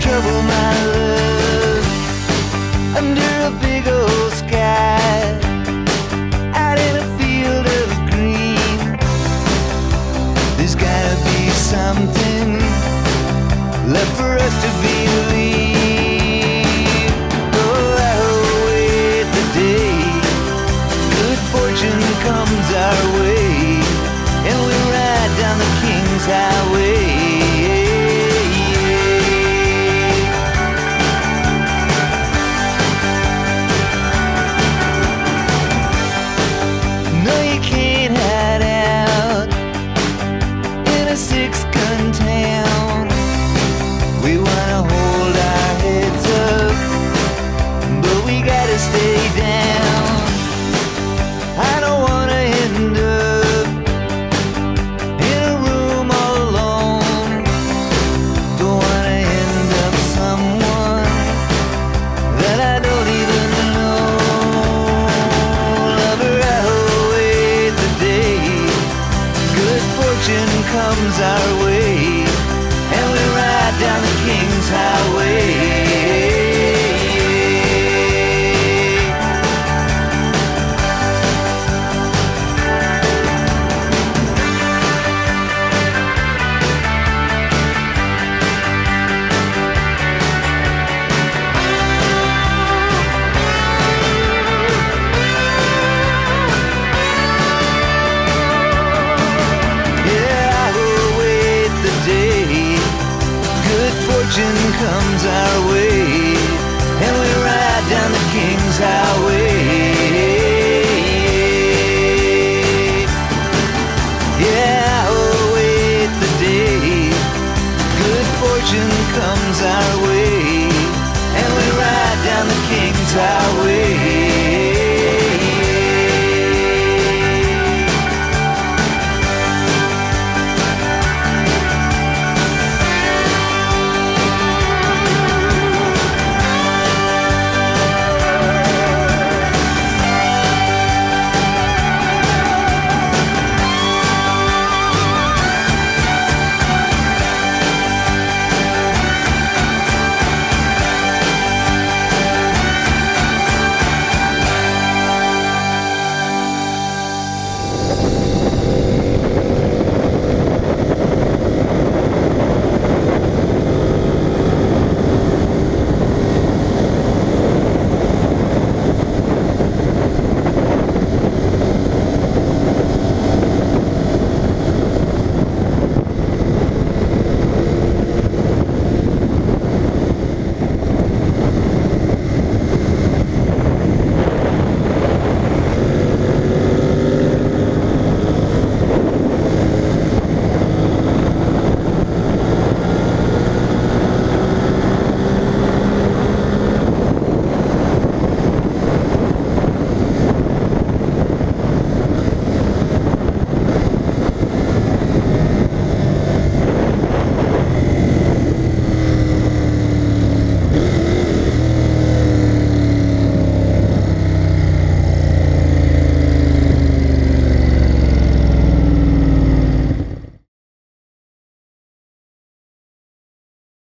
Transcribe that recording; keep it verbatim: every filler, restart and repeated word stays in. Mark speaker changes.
Speaker 1: trouble, my love, under a big old sky, out in a field of green. There's gotta be something left for us to believe. Oh, I'll wait the day good fortune comes our way, and we ride down the King's Highway. No, you can't hide out in a six-gun town. We wanna hold our heads up, but we gotta stay down. I don't wanna end up in a room all alone. Don't wanna end up someone that I don't even know. Lover, I'll wait the day good fortune comes our way, and we ride down the King's Highway. Fortune comes our way, and we ride down the King's Highway. Yeah, I'll wait the day good fortune comes our way, and we ride down the King's Highway.